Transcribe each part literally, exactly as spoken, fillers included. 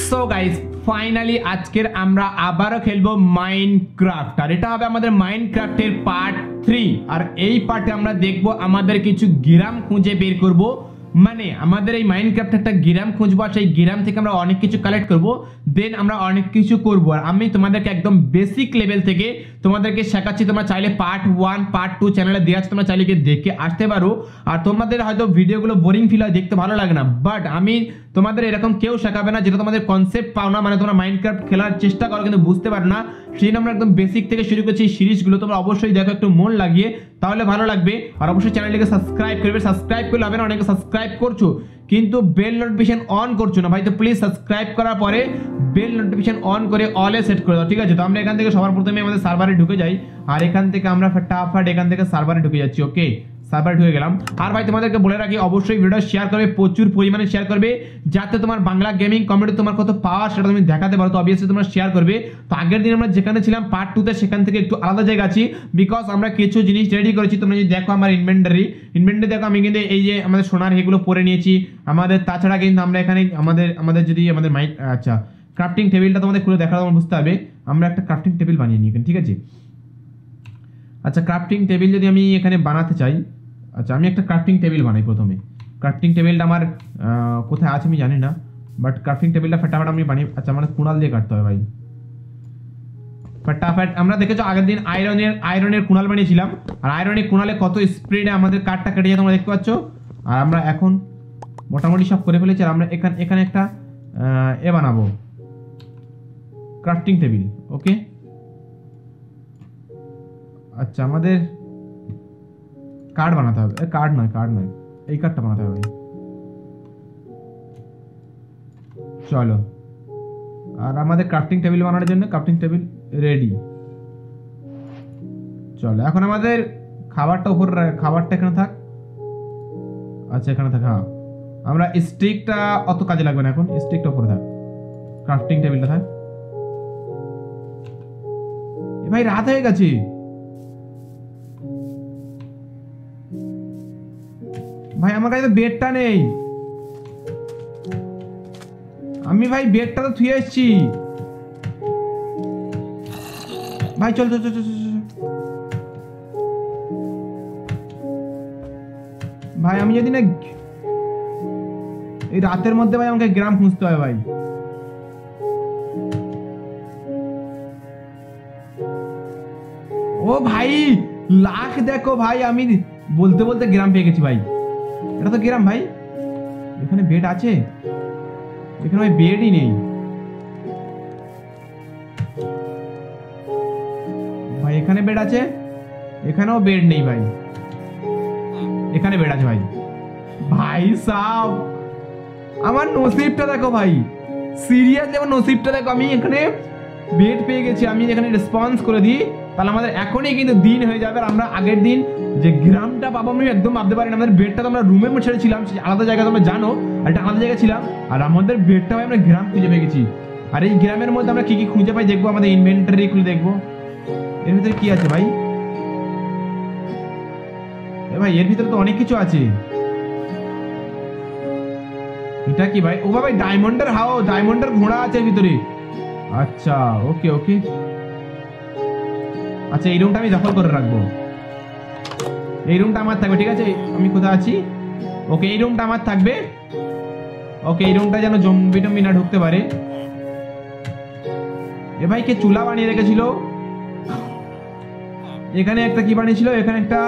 So guys finally আজকের আমরা আবারও খেলবো মাইনক্রাফট, আর এটা হবে আমাদের মাইনক্রাফটের পার্ট থ্রি। আর এই পার্টে আমরা দেখবো আমাদের কিছু গ্রাম খুঁজে বের করব, মানে আমাদের এই মাইনক্রাফট একটা গ্রাম খুঁজবো, আর সেই গ্রাম থেকে আমরা অনেক কিছু কালেক্ট করব, দেন আমরা অনেক কিছু করব। আর আমি তোমাদেরকে একদম বেসিক লেভেল থেকে তোমাদেরকে শেখাচ্ছি। তোমরা চাইলে পার্ট ওয়ান পার্ট টু চ্যানেলে দেওয়া আছে, তোমরা চাইলে গিয়ে দেখে আসতে পারো। আর তোমাদের হয়তো ভিডিওগুলো বোরিং ফিল হয়, দেখতে ভালো লাগে না, বাট আমি তোমাদের এরকম কেউ শেখাবে না যেটা তোমাদের কনসেপ্ট পাও না, মানে তোমরা মাইনক্রাফট খেলার চেষ্টা করো কিন্তু বুঝতে পারো না। সেই জন্য আমরা একদম বেসিক থেকে শুরু করছি এই সিরিজগুলো। তোমরা অবশ্যই দেখো একটু মন লাগিয়ে, তাহলে ভালো লাগবে। আর অবশ্যই চ্যানেলটিকে সাবস্ক্রাইব করবে, সাবস্ক্রাইব করলে হবে না, অনেকে সাবস্ক্রাইব করছো কিন্তু বেল নোটিফিকেশন অন করছো না ভাই, তো প্লিজ সাবস্ক্রাইব করার পরে বেল নোটিফিকেশন অন করে অলে সেট করে দাও, ঠিক আছে? তো আমরা এখান থেকে সবার প্রথমে আমাদের সার্ভারে ঢুকে যাই, আর এখান থেকে আমরা ফটাফট এখান থেকে সার্ভারে ঢুকে যাচ্ছি। ওকে, সার্ভারে ঢুকে গেলাম। আর ভাই তোমাদেরকে বলে রাখি, অবশ্যই ভিডিও শেয়ার করবে, প্রচুর পরিমাণে শেয়ার করবে, যাতে তোমার বাংলা গেমিং কমিউনিটি তোমার কত পাওয়ার সেটা তুমি দেখাতে পারো। তো অবভিয়াসলি তোমরা শেয়ার করবে। তো আগের দিন আমরা যেখানে ছিলাম পার্ট টুতে, সেখান থেকে একটু আলাদা জায়গা আছি, বিকজ আমরা কিছু জিনিস রেডি করেছি। তোমরা যদি দেখো আমার ইনভেন্টারি ইনভেন্টারি দেখো, আমি কিন্তু এই যে আমাদের সোনার এগুলো পরে নিয়েছি আমাদের। তাছাড়া কিন্তু আমরা এখানে আমাদের আমাদের যদি আমাদের মাইক আচ্ছা ক্রাফটিং টেবিলটা তোমাদের খুলে দেখালে তোমরা বুঝতে হবে। আমরা একটা ক্রাফটিং টেবিল বানিয়ে নিই এখানে, ঠিক আছে? আচ্ছা, ক্রাফটিং টেবিল যদি আমি এখানে বানাতে চাই, আচ্ছা আমি একটা ক্রাফটিং টেবিল বানাই প্রথমে। ক্রাফটিং টেবিলটা আমার কোথায় আছে আমি জানি না, বাট ক্রাফটিং টেবিলটা ফটাফট আমি বানিয়ে, আচ্ছা মানে কুড়াল দিয়ে কাটতে হবে ভাই ফটাফট। আমরা দেখেছো আগের দিন আয়রনের আয়রনের কুড়াল বানিয়েছিলাম, আর আয়রনের কুড়ালে কত স্পিডে আমাদের কাঠটা কেটে যায় তোমরা দেখতে পাচ্ছ। আর আমরা এখন মোটামুটি সব করে ফেলেছি। আর আমরা এখানে এখানে একটা এ বানাবো ক্রাফটিং টেবিল। ওকে, আচ্ছা আমাদের কার্ড বানাতে হবে, কার্ড নয় কার্ড নয় এই কার্ডটা বানাতে হবে। চলো, আর আমাদের ক্রাফটিং টেবিল বানানোর জন্য ক্রাফটিং টেবিল রেডি। চলো, এখন আমাদের খাবারটা উপর, খাবারটা এখানে থাক। আচ্ছা এখানে থাক, হ্যাঁ আমরা স্টিকটা অত কাজে লাগবে না, এখন স্টিকটা উপরে থাক, ক্রাফটিং টেবিলটা থাক। এ ভাই রাত হয়ে গেছে ভাই, আমার কাছে তো বেডটা নেই। আমি ভাই বেডটা তো থুয়ে এসেছি ভাই। চল চল চল চল ভাই, আমি যদি না এই রাতের মধ্যে ভাই আমাকে গ্রাম খুঁজতে হয় ভাই। ও ভাই লাখ দেখো ভাই, আমি বলতে বলতে গ্রাম পেয়ে গেছি ভাই। এটা তো গ্রাম ভাই, এখানে বেড আছে? এখানে ভাই বেডই নেই ভাই। এখানে বেড আছে, এখানেও বেড নেই ভাই। এখানে বেড আছে ভাই। ভাই সাব আমার নসিবটা দেখো ভাই, সিরিয়াসলি আমার নসিবটা দেখো। আমি এখানে বেড পেয়ে গেছি, আমি এখানে রেসপন্স করে দিই, তাহলে আমাদের এখনই কিন্তু দিন হয়ে যাবে। আর আমরা আগের দিন যে গ্রামটা পাবো আমি একদম ভাবতে পারি না। আমাদের বেডটা তো আমরা রুমের মধ্যে ছেড়েছিলাম, আলাদা জায়গা তোমরা জানো, আর একটা আলাদা জায়গায় ছিলাম। আর আমাদের বেডটা ভাই আমরা গ্রাম খুঁজে পেয়ে গেছি। আর এই গ্রামের মধ্যে আমরা কি কি খুঁজে পাই দেখবো, আমাদের ইনভেন্টরি খুলে দেখবো। এর ভিতরে কি আছে ভাই? এ ভাই এর ভিতরে তো অনেক কিছু আছে। এটা কি ভাই? ও ভাই ডায়মন্ডের হাও, ডায়মন্ডের ঘোড়া আছে এর ভিতরে। আচ্ছা ওকে ওকে, আচ্ছা এই রুমটা আমি দখল করে রাখবো, এই রুমটা আমার থাকবে, ঠিক আছে? আমি কোথায় আছি? ওকে এই রুমটা আমার থাকবে। ওকে এই রুমটা যেন জম্বি টম্বি না ঢুকতে পারে। এ ভাই কে চুলা বানিয়ে রেখেছিল? এখানে একটা কি বানিয়েছিল? এখানে একটা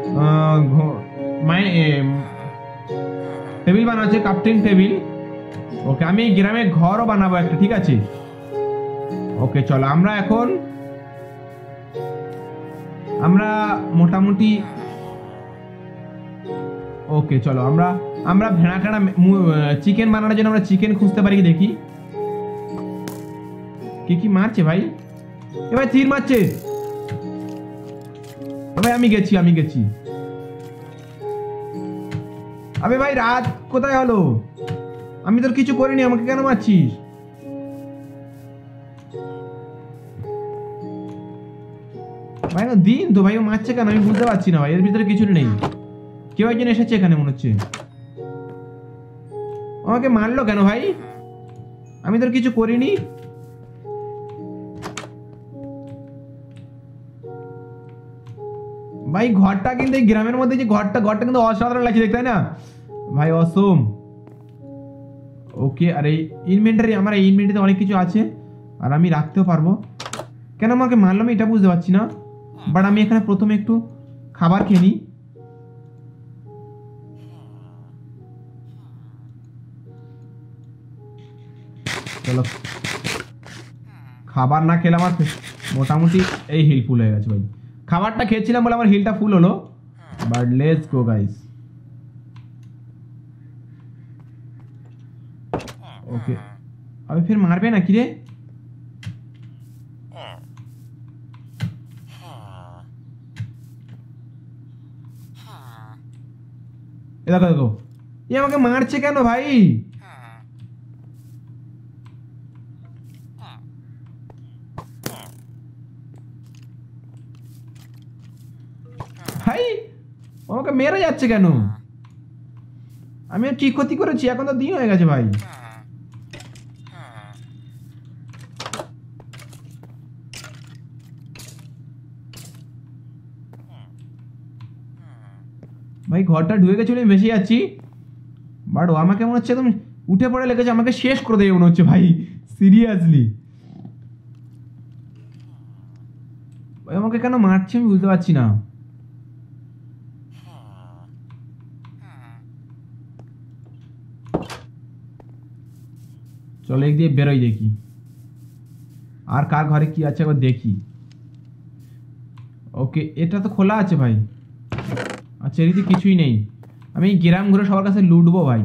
টেবিল বানাচ্ছে, ক্রাফটিং টেবিল। ওকে আমি এই গ্রামে ঘরও বানাবো একটা, ঠিক আছে? ওকে চলো, আমরা এখন আমরা মোটামুটি ওকে চলো, আমরা আমরা ভেড়া টেড়া চিকেন বানানোর জন্য আমরা চিকেন খুঁজতে পারি, দেখি কি কি মারছে ভাই। এ ভাই তীর মারছে ভাই, আমি গেছি আমি গেছি। আবে ভাই রাত কোথায় হলো? আমি তোর কিছু করিনি, আমাকে কেন মারছিস? ভাই না দিন তো ভাই, ও মারছে কেন আমি বুঝতে পারছি না ভাই। এর ভিতরে কিছু নেই, কেউ একজন এসেছে এখানে মনে হচ্ছে। আমাকে মারলো কেন ভাই? আমি তোর কিছু করিনি। ভাই ঘরটা কিন্তু এই গ্রামের মধ্যে যে ঘরটা ঘরটা কিন্তু অসাধারণ লাগছে দেখতে, তাই না ভাই? অসম। ওকে, আর এই ইনভেন্টারি, আমার এই ইনভেন্টারিতে অনেক কিছু আছে আর আমি রাখতেও পারবো। কেন আমাকে মারলাম এটা বুঝতে পারছি না, বাট আমি এখানে প্রথমে একটু খাবার খেয়ে নিই। চলো, খাবার না খেলে আমার মোটামুটি এই হিল ফুল হয়ে গেছে ভাই। খাবারটা খেয়েছিলাম বলে আমার হিলটা ফুল হলো, but let's go guys. Okay, अबे फिर मारबे ना कि रे? এ দেখো দেখো, এ আমাকে মারছে কেন ভাই? ভাই আমাকে মেরে যাচ্ছে কেন? আমি কি ক্ষতি করেছি? এখন তো দিন হয়ে গেছে ভাই। ভাই ঘরটা ঢুকে গেছে, আমি ভেসে যাচ্ছি, বাট ও আমাকে মনে হচ্ছে একদম উঠে পড়ে লেগেছে, আমাকে শেষ করে দেবে মনে হচ্ছে ভাই, সিরিয়াসলি। ভাই আমাকে কেন মারছে আমি বুঝতে পারছি না। চলো এক দিয়ে বেরোই, দেখি আর কার ঘরে কি আছে একবার দেখি। ওকে, এটা তো খোলা আছে ভাই। আচ্ছা, এদিকে কিছুই নেই। আমি গ্রাম ঘুরে সবার কাছে লুটবো ভাই।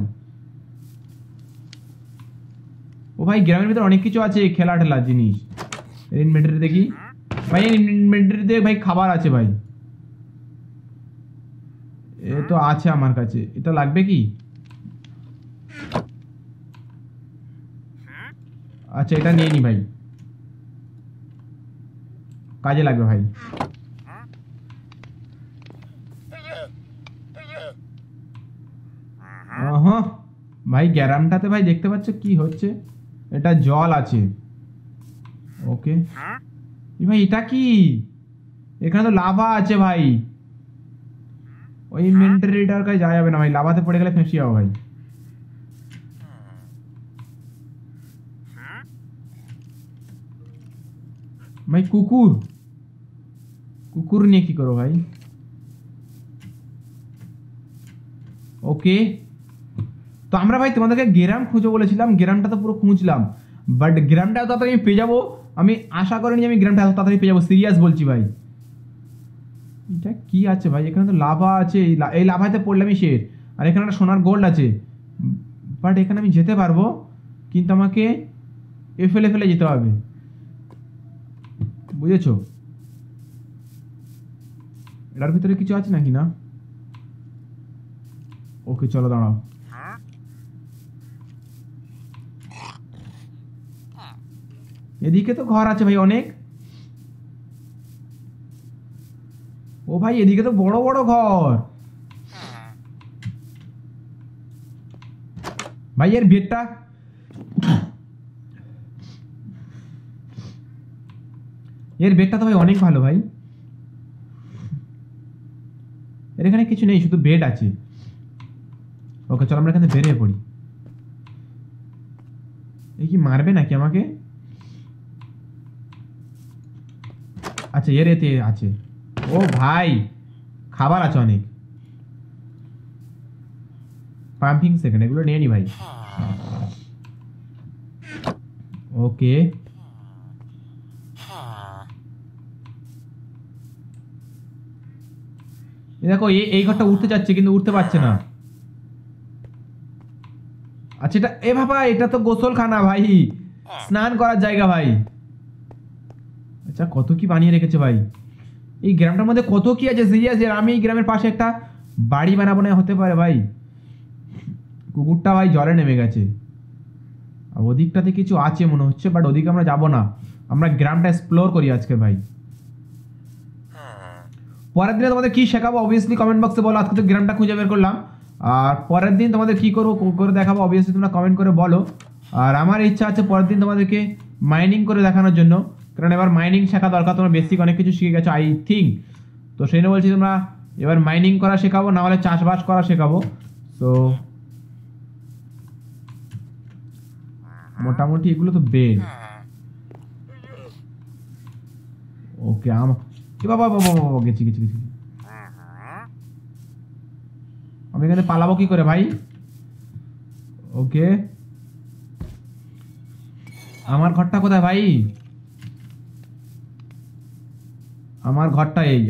ও ভাই গ্রামের ভিতরে অনেক কিছু আছে, খেলা ঠেলা জিনিস। ইনভেন্টরি দেখি ভাই, ইনভেন্টরিতে ভাই খাবার আছে ভাই। এ তো আছে আমার কাছে, এটা লাগবে কি? আচ্ছা এটা নিয়ে নি ভাই, কাজে লাগবে ভাই। হ্যাঁ ভাই, গ্রামটাতে ভাই দেখতে পাচ্ছ কি হচ্ছে? এটা জল আছে। ওকে ভাই, এটা কি? এখানে তো লাভা আছে ভাই। ওই ইনভেন্টরিটার কাছে যাওয়া যাবে না ভাই, লাভাতে পড়ে গেলে ফেঁসে যাবো ভাই। ভাই কুকুর, কুকুর নিয়ে কি করো ভাই? ওকে, তো আমরা ভাই তোমাদেরকে গ্রাম খুঁজে বলেছিলাম, গ্রামটা তো পুরো খুঁজলাম, বাট গ্রামটা এত তাড়াতাড়ি আমি পেয়ে যাবো আমি আশা করিনি। আমি গ্রামটা এত তাড়াতাড়ি পেয়ে যাবো, সিরিয়াস বলছি ভাই। এটা কি আছে ভাই? এখানে তো লাভা আছে, এই লাভাতে পড়লে আমি শেষ। আর এখানে একটা সোনার গোল্ড আছে, বাট এখানে আমি যেতে পারবো, কিন্তু আমাকে এ ফেলে ফেলে যেতে হবে, বুঝেছো? এটার ভিতরে কিছু আছে নাকি না? ওকে চলো দাঁড়াও, এদিকে তো ঘর আছে ভাই অনেক। ও ভাই এদিকে তো বড় বড় ঘর ভাই। এর বেডটা এর বেডটা তো ভাই অনেক ভালো ভাই। এর এখানে কিছু নেই, শুধু বেড আছে। ওকে চলো আমরা এখানে বেরিয়ে পড়ি। এই কি মারবে নাকি আমাকে? আচ্ছা এর এতে আছে। ও ভাই খাবার আছে অনেক, পাম্পিং সেকেন্ড, এগুলো নিয়ে নি ভাই। ওকে দেখো এই ঘরটা উঠতে যাচ্ছে কিন্তু উঠতে পারছে না। আচ্ছা এটা এ বাবা, এটা তো গোসলখানা ভাই, স্নান করার জায়গা ভাই। আচ্ছা কত কি বানিয়ে রেখেছে ভাই এই গ্রামটার মধ্যে, কত কি আছে সিরিয়াস। আমি এই গ্রামের পাশে একটা বাড়ি বানাবো না হতে পারে ভাই। কুকুরটা ভাই জলে নেমে গেছে, আর ওদিকটাতে কিছু আছে মনে হচ্ছে, বাট ওদিকে আমরা যাবো না, আমরা গ্রামটা এক্সপ্লোর করি আজকে ভাই। পরের দিনে তোমাদের কি শেখাবো অবভিয়াসলি কমেন্ট বক্সে বলো। আজকে তো গ্রামটা খুঁজে বের করলাম, আর পরের দিন তোমাদের কি করবো করে দেখাবো অবভিয়াসলি তোমরা কমেন্ট করে বলো। আর আমার ইচ্ছা আছে পরের দিন তোমাদেরকে মাইনিং করে দেখানোর জন্য, কারণ এবার মাইনিং শেখা দরকার। তোমরা বেসিক অনেক কিছু শিখে গেছো আই থিঙ্ক, তো সেই জন্য বলছি তোমরা এবার মাইনিং করা শেখাবো, না হলে চাষবাস করা শেখাবো। তো মোটামুটি এগুলো তো বেড। ওকে আম এ বাবা বাবা বাবা গেছি গেছি গেছি আমি এখানে পালাবো কি করে ভাই? ওকে আমার ঘরটা কোথায় ভাই? আমার ঘরটা এই।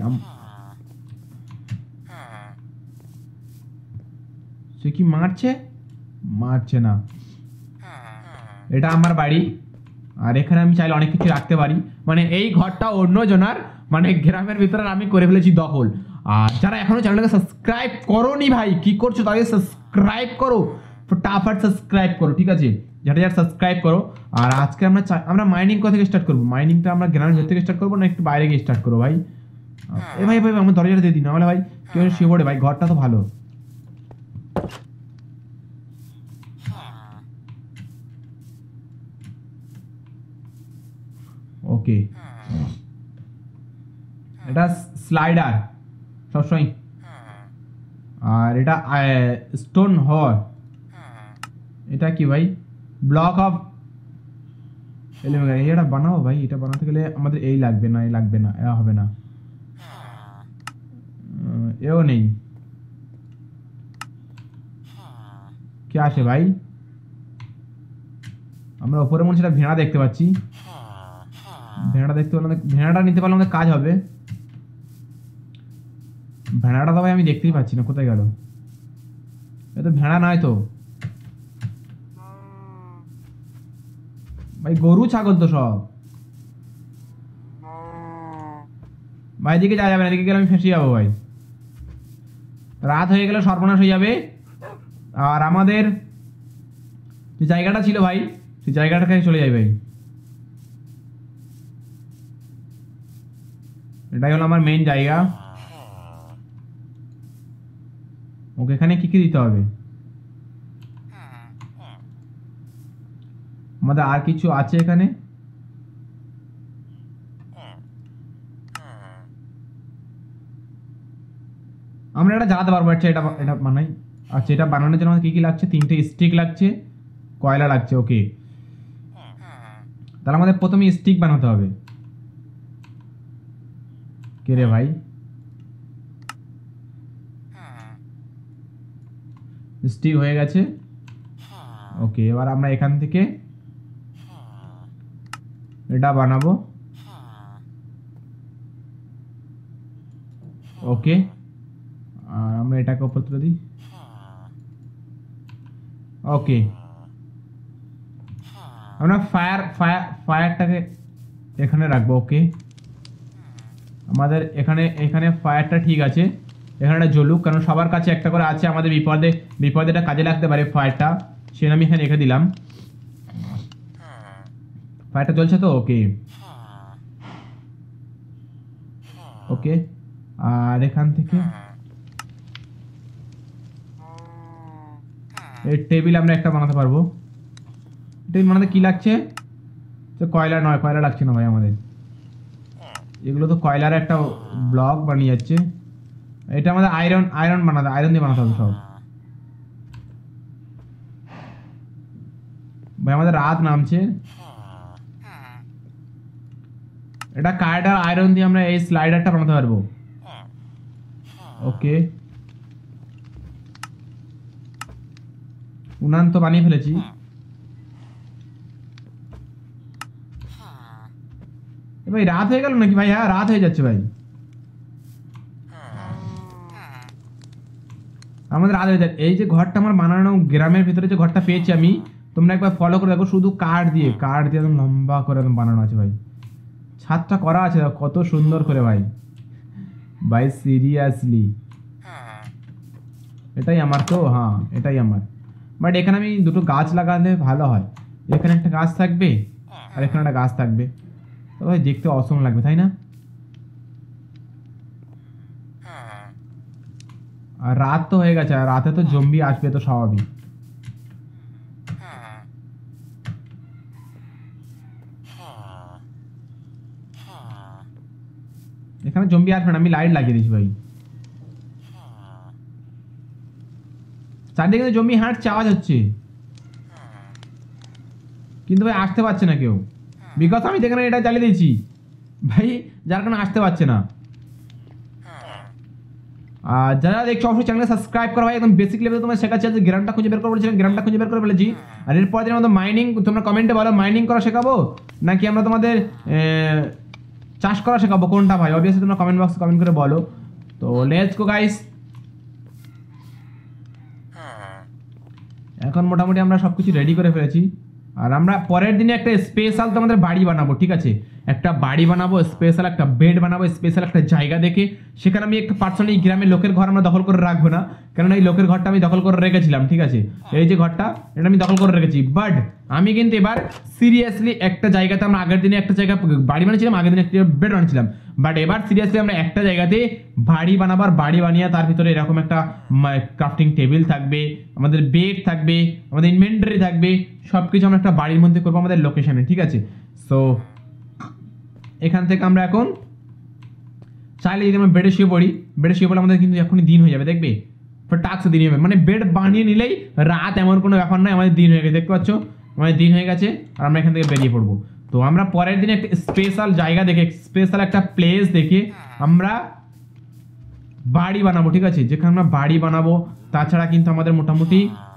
সে কি মারছে? মারছে না। এটা আমার বাড়ি, আর এখানে আমি চাইলে অনেক কিছু রাখতে পারি। মানে এই ঘরটা অন্য জনার, মানে গ্রামের ভিতরে আমি করে ফেলেছি দখল। আর যারা এখনো চ্যানেলটাকে সাবস্ক্রাইব করোনি ভাই, কি করছো? তাদের সাবস্ক্রাইব করো, ফটাফট সাবস্ক্রাইব করো, ঠিক আছে? যারা যারা সাবস্ক্রাইব করো। আর আজকে আমরা আমরা মাইনিং কোথা থেকে স্টার্ট করবো? মাইনিংটা আমরা গ্রামের ভেতর থেকে স্টার্ট করবো না একটু বাইরে গিয়ে স্টার্ট করবো ভাই? এ ভাই ভাই আমার দরজাটা দিয়ে দিই, না হলে ভাই কেউ শুয়ে পড়ে ভাই। ঘরটা তো ভালো। ওকে এটা স্লাইডার সবসময়। আর এটা স্টোন হর। এটা কি ভাই? Block of element. এটা বানাও ভাই, এটা বানাতে গেলে আমাদের এই লাগবে না, এই লাগবে না, এ হবে না, এও নেই। কি আসে ভাই? আমরা উপরে মনে সেটা ভেড়া দেখতে পাচ্ছি। ভেড়াটা দেখতে পেলাম, ভেড়াটা নিতে পারলে আমাদের কাজ হবে। ভেড়াটা তো ভাই আমি দেখতেই পাচ্ছি না, কোথায় গেল? এ তো ভেড়া নয় তো ভাই, গরু ছাগল তো সব ভাই। এদিকে যাওয়া যাবে না, এদিকে গেলে আমি ফেঁসে যাবো ভাই। রাত হয়ে গেলে সর্বনাশ হয়ে যাবে। আর আমাদের যে জায়গাটা ছিল ভাই, সেই জায়গাটা কাছে চলে যাই ভাই। এটাই হলো আমার মেইন জায়গা। ওকে এখানে কি কি দিতে হবে? আমাদের আর কিছু আছে এখানে? আমরা এটা জ্বালাতে পারবো। আচ্ছা এটা এটা বানাই। আচ্ছা এটা বানানোর জন্য আমাদের কি কি লাগছে? তিনটে স্টিক লাগছে, কয়লা লাগছে। ওকে তাহলে আমাদের প্রথমে স্টিক বানাতে হবে। কে রে ভাই? স্টিক হয়ে গেছে। ওকে এবার আমরা এখান থেকে এটা বানাবো। ওকে আর আমরা এটাকে উপর তুলে দিই। ওকে আমরা ফায়ার ফায়ার ফায়ারটাকে এখানে রাখবো। ওকে আমাদের এখানে এখানে ফায়ারটা ঠিক আছে, এখানে একটা জ্বলুক, কারণ সবার কাছে একটা করে আছে। আমাদের বিপদে বিপদে এটা কাজে লাগতে পারে ফায়ারটা, সেটা আমি এখানে রেখে দিলাম। ফায়ারটা জ্বলছে তো? ওকে ওকে আর এখান থেকে এই টেবিল আমরা একটা বানাতে পারবো। টেবিল বানাতে কি লাগছে? কয়লা নয়, কয়লা লাগছে না ভাই আমাদের। এগুলো তো কয়লার একটা ব্লক বানিয়ে যাচ্ছে। এটা আমাদের আয়রন আয়রন বানাতে আয়রন দিয়ে বানাতে হবে সব ভাই। আমাদের রাত নামছে। এটা কাঠ আর আয়রন দিয়ে আমরা এই স্লাইডারটা বানাতে পারবো। ওকে উনান তো বানিয়ে ফেলেছি। ভাই রাত হয়ে গেল নাকি ভাই? হ্যাঁ রাত হয়ে যাচ্ছে ভাই, আমাদের রাত হয়ে যাচ্ছে। এই যে ঘরটা আমার বানানো গ্রামের ভিতরে যে ঘরটা পেয়েছি আমি, তোমরা একবার ফলো করে দেখো। শুধু কাঠ দিয়ে কাঠ দিয়ে একদম লম্বা করে একদম বানানো আছে ভাই। ছাদটা করা আছে কত সুন্দর করে ভাই। ভাই সিরিয়াসলি এটাই আমার তো? হ্যাঁ এটাই আমার। বাট এখানে আমি দুটো গাছ লাগালে ভালো হয়। এখানে একটা গাছ থাকবে আর এখানে একটা গাছ থাকবে, তো ভাই দেখতে অসম লাগবে, তাই না? আর রাত তো হয়ে গেছে, আর রাতে তো জম্বি আসবে তো স্বাভাবিক। এখানে জম্বি আসবে না, আমি লাইট লাগিয়ে দিয়েছি ভাই। চারদিকে জম্বি হাঁটছে, আওয়াজ হচ্ছে, কিন্তু ভাই আসতে পারছে না কেউ, বিকজ আমি দেখেন এটা জ্বালিয়ে দিয়েছি ভাই, যার কারণে আসতে পারছে না। আর যারা দেখছো অবশ্যই চ্যানেলে সাবস্ক্রাইব করো ভাই, একদম বেসিক লেভেলে তোমার শেখাচ্ছি। আজ গ্রামটা খুঁজে বের করে বলেছিলাম, গ্রামটা খুঁজে বের করে ফেলেছি। আর এরপর দিন আমাদের মাইনিং, তোমরা কমেন্টে বলো মাইনিং করা শেখাবো নাকি আমরা তোমাদের চাষ করা শেখাবো, কোনটা ভাই? অবভিয়াসলি তোমরা কমেন্ট বক্সে কমেন্ট করে বলো। তো লেটস গো গাইস, এখন মোটামুটি আমরা সব কিছু রেডি করে ফেলেছি। আর আমরা পরের দিনে একটা স্পেশাল তোমাদের বাড়ি বানাবো, ঠিক আছে? একটা বাড়ি বানাবো, স্পেশাল একটা বেড বানাবো, স্পেশাল একটা জায়গা দেখে। সেখানে আমি একটা পার্সোনালি গ্রামের লোকের ঘর আমরা দখল করে রাখবো না, কারণ এই লোকের ঘরটা আমি দখল করে রেখেছিলাম, ঠিক আছে? এই যে ঘরটা, এটা আমি দখল করে রেখেছি। বাট আমি কিন্তু এবার সিরিয়াসলি একটা জায়গাতে, আমরা আগের দিনে একটা জায়গা বাড়ি বানিয়েছিলাম, আগের দিনে একটা বেড বানিয়েছিলাম, বাট এবার সিরিয়াসলি আমরা একটা জায়গাতে বাড়ি বানাবার, বাড়ি বানিয়ে তার ভিতরে এরকম একটা ক্রাফটিং টেবিল থাকবে, আমাদের বেড থাকবে, আমাদের ইনভেন্টরি থাকবে, সব কিছু আমরা একটা বাড়ির মধ্যে করবো আমাদের লোকেশনে, ঠিক আছে? সো এখান থেকে আমরা এখন চাইলে যদি আমরা বেডে শুয়ে পড়ি, বেডে শুয়ে পড়লে আমাদের কিন্তু এখনই দিন হয়ে যাবে, দেখবে টাক্স দিন হবে, মানে বেড বানিয়ে নিলেই রাত, এমন কোনো ব্যাপার নয়, আমাদের দিন হয়ে গেছে, দেখতে পাচ্ছ আমাদের দিন হয়ে গেছে। আর আমরা এখান থেকে বেরিয়ে পড়বো। তো আমরা পরের দিনে একটা স্পেশাল জায়গা দেখে, স্পেশাল একটা প্লেস দেখে আমরা বাড়ি বানাবো, ঠিক আছে? যেখানে আমরা বাড়ি বানাবো, তাছাড়া কিন্তু আমাদের মোটামুটি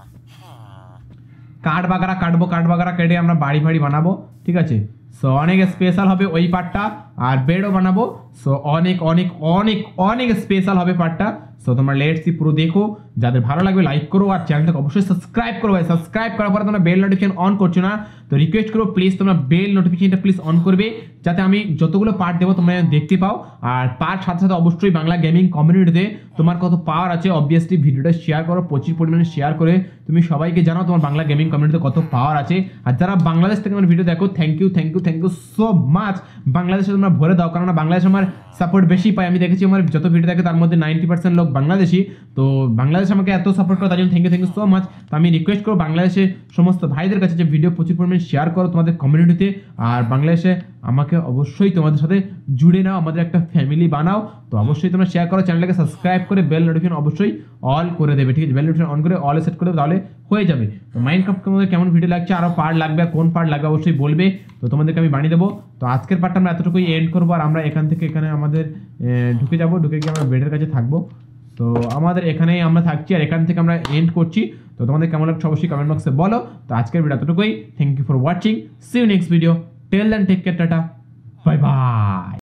কাঠ বাগারা কাটবো, কাঠ বাগারা কেটে আমরা বাড়ি বাড়ি বানাবো, ঠিক আছে? সো অনেক স্পেশাল হবে ওই পার্টটা। আর বেডও বানাবো, সো অনেক অনেক অনেক অনেক স্পেশাল হবে পার্টটা। সো তোমরা লেটস সি পুরো দেখো, যাদের ভালো লাগবে লাইক করো, আর চ্যানেলটাকে অবশ্যই সাবস্ক্রাইব করো ভাই। সাবস্ক্রাইব করার পরে তোমরা বেল নোটিফিকেশন অন করছো না, তো রিকোয়েস্ট করো প্লিজ তোমরা বেল নোটিফিকেশনটা প্লিজ অন করবে, যাতে আমি যতগুলো পার্ট দেবো তোমরা দেখতে পাও। আর পার্ট সাথে সাথে অবশ্যই বাংলা গেমিং কমিউনিটিতে তোমার কত পাওয়ার আছে, অবভিয়াসলি ভিডিওটা শেয়ার করো, প্রচুর পরিমাণে শেয়ার করে তুমি সবাইকে জানাও তোমার বাংলা গেমিং কমিউনিটিতে কত পাওয়ার আছে। আর যারা বাংলাদেশ থেকে আমার ভিডিও দেখো, thank you thank you thank you so much. বাংলাদেশে তোমরা ভরে দাও, কারণ বাংলাদেশ আমার সাপোর্ট বেশি পাই। আমি দেখেছি আমার যত ভিডিও দেখে তার মধ্যে নাইনটি পার্সেন্ট লোক বাংলাদেশি, তো বাংলাদেশ আমাকে এত সাপোর্ট করে, তার জন্য thank you thank you so much. তো আমি রিকোয়েস্ট করবো বাংলাদেশে সমস্ত ভাইদের কাছে যে ভিডিও প্রচুর পরিমাণে শেয়ার করো তোমাদের কমিউনিটিতে, আর বাংলাদেশে আমাকে অবশ্যই তোমাদের সাথে জুড়ে নাও, আমাদের একটা ফ্যামিলি বানাও। তো অবশ্যই তোমরা শেয়ার করো, চ্যানেলটাকে সাবস্ক্রাইব করে বেল নোটিফিকেশন অবশ্যই অল করে দেবে, ঠিক আছে? বেল নোটিফিকেশন অন করে অল সেট করে দেবে, তাহলে হয়ে যাবে। তো মাইনক্রাফট তোমাদের কেমন ভিডিও লাগছে, আরও পার্ট লাগবে, আর কোন পার্ট লাগবে অবশ্যই বলবে, তো তোমাদেরকে আমি বানিয়ে দেবো। তো আজকের পার্টটা আমরা এতটুকুই এন্ড করবো, আর আমরা এখান থেকে এখানে আমাদের ঢুকে যাবো, ঢুকে গিয়ে আমরা বেডের কাছে থাকবো। তো আমাদের এখানেই আমরা থাকছি, আর এখান থেকে আমরা এন্ড করছি। তো তোমাদের কেমন লাগছে অবশ্যই কমেন্ট বক্সে বলো। তো আজকের ভিডিও এতটুকুই, thank you for watching, see you next video, tell then take care, tata.